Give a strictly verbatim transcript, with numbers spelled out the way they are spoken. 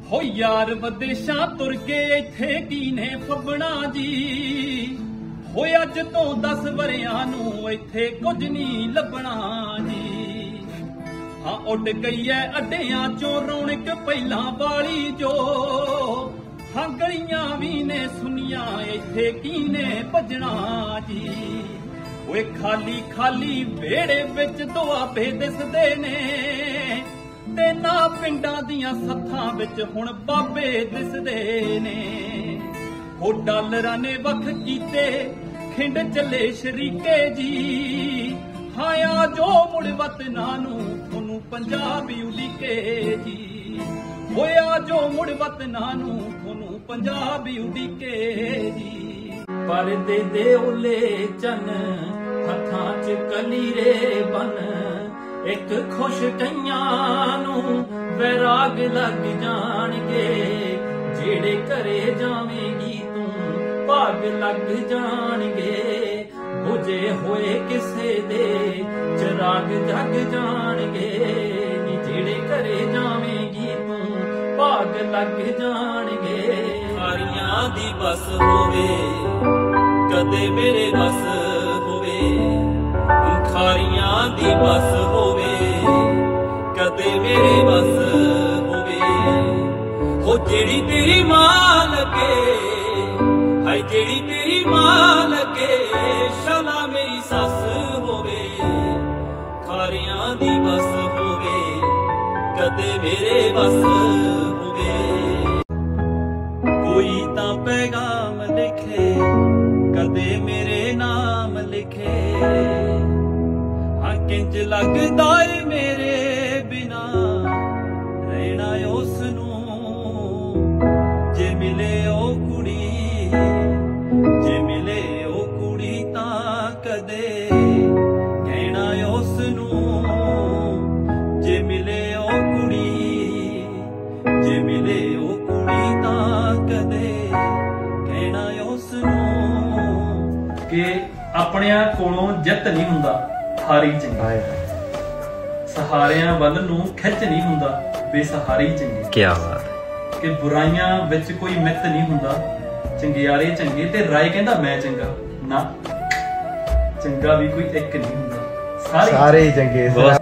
ਹੋ ਯਾਰ ਵਿਦੇਸ਼ਾਂ ਤੁਰ ਕੇ ਇੱਥੇ ਕੀ ਨੇ ਫੱਬਣਾ ਜੀ। ਹੋ ਅੱਜ ਤੋਂ ਦਸ ਵਰਿਆਂ ਨੂੰ ਇੱਥੇ ਕੁਝ ਨਹੀਂ ਲੱਭਣਾ ਜੀ। ਹਾਂ ਉੱਡ ਗਈ ਐ ਅੱਡਿਆਂ ਚੋਂ ਰੌਣਕ ਪਹਿਲਾਂ ਵਾਲੀ ਜੋ। ਹਾਂ ਗਲੀਆਂ ਵੀ ਨੇ ਸੁਨੀਆਂ ਇੱਥੇ ਕੀ ਨੇ ਭੱਜਣਾ ਜੀ। ਓਏ ਖਾਲੀ ਖਾਲੀ ਵਿਹੜੇ ਵਿੱਚ ਦੁਆਬੇ ਦਿਸਦੇ ਨੇ ਤੇ ਨਾ ਪਿੰਡਾਂ ਦੀਆਂ ਸੱਥਾਂ ਵਿੱਚ ਹੁਣ ਬਾਬੇ ਦਿਸਦੇ ਨੇ। ਉਹ ਡਾਲਰਾਂ ਨੇ ਵੱਖ ਕੀਤੇ ਖਿੰਡ ਚੱਲੇ ਸ਼ਰੀਕੇ ਜੀ। ਹਾਂ ਆ ਜੋ ਮੁੜ ਵਤਨਾਂ ਨੂੰ ਤੁਹਾਨੂੰ ਪੰਜਾਬੀ ਉਡੀਕੇ ਜੀ। ਓਏ ਆ ਜੋ ਮੁੜ ਵਤਨਾਂ ਨੂੰ ਤੁਹਾਨੂੰ ਪੰਜਾਬੀ ਉਡੀਕੇ ਜੀ। ਪਰਦੇ ਦੇ ਉਲੇ ਚੰਨ ਹੱਥਾਂ 'ਚ ਕਲੀਰੇ ਬਨ ਇੱਕ ਖੁਸ਼ ਕਈਆਂ ਨੂੰ ਵੈਰਾਗ ਲੱਗ ਜਾਣਗੇ। ਜਿਹੜੇ ਘਰੇ ਜਾਵੇਂਗੀ ਤੂੰ ਭਾਗ ਲੱਗ ਜਾਣਗੇ। ਬੁਝੇ ਹੋਏ ਕਿਸੇ ਦੇ ਚਿਰਾਗ ਜਗ ਜਾਣਗੇ। ਨੀ ਜਿਹੜੇ ਘਰੇ ਜਾਵੇਂਗੀ ਤੂੰ ਭਾਗ ਲੱਗ ਜਾਣਗੇ। ਖਾਰੀਆਂ ਦੀ ਬਸ ਹੋਵੇ ਕਦੇ ਮੇਰੇ ਬਸ ਹੋਵੇ। ਖਾਰੀਆਂ ਦੀ ਬਸ ਹੋਵੇ ਕਦੇ ਮੇਰੇ ਬਸ ਹੋਵੇ। ਹੋ ਜਿਹੜੀ ਤੇਰੀ ਮਾਂ ਲੱਗੇ ਹਾਏ ਜਿਹੜੀ ਤੇਰੀ ਮਾਂ ਲੱਗੇ। ਸ਼ਲਾ ਮੇਰੀ ਸੱਸ ਹੋਵੇ ਖਾਰੀਆਂ ਦੀ ਬਸ ਹੋਵੇ ਕਦੇ ਮੇਰੇ ਬਸ ਹੋਵੇ। ਕੋਈ ਤਾਂ ਪੈਗਾਮ ਲਿਖੇ ਕਦੇ ਮੇਰੇ ਨਾਮ ਲਿਖੇ। ਹਾਂ ਕਿੰਜ ਲੱਗਦਾ ਏ ਮੇਰੇ ਬਿਨਾ ਰਹਿਣਾ ਉਸ ਨੂੰ। ਜੇ ਮਿਲੇ ਉਹ ਕੁੜੀ ਜੇ ਮਿਲੇ ਉਹ ਕੁੜੀ ਤਾਂ ਕਦੇ ਕਹਿਣਾ ਉਸ ਨੂੰ। ਜੇ ਮਿਲੇ ਉਹ ਕੁੜੀ ਜੇ ਮਿਲੇ ਉਹ ਕੁੜੀ ਤਾਂ ਕਦੇ ਕਹਿਣਾ ਉਸ ਨੂੰ। ਕਿ ਆਪਣਿਆਂ ਕੋਲੋਂ ਜਿੱਤ ਨਹੀਂ ਹੁੰਦਾ ਹਾਰੀ ਚੰਗੀ। ਸਹਾਰਿਆਂ ਵੱਲ ਨੂੰ ਖਿੱਚ ਨਹੀਂ ਹੁੰਦਾ ਬੇਸਹਾਰੀ ਚੰਗੇ। ਕਿਆ ਬਾਤ। ਕਿ ਬੁਰਾਈਆਂ ਵਿੱਚ ਕੋਈ ਮਿੱਤ ਨਹੀਂ ਹੁੰਦਾ ਚੰਗਿਆੜੇ ਚੰਗੇ। ਤੇ ਰਾਏ ਕਹਿੰਦਾ ਮੈਂ ਚੰਗਾ ਨਾ ਚੰਗਾ ਵੀ ਕੋਈ ਇੱਕ ਨਹੀਂ ਹੁੰਦਾ ਸਾਰੇ ਸਾਰੇ ਚੰਗੇ।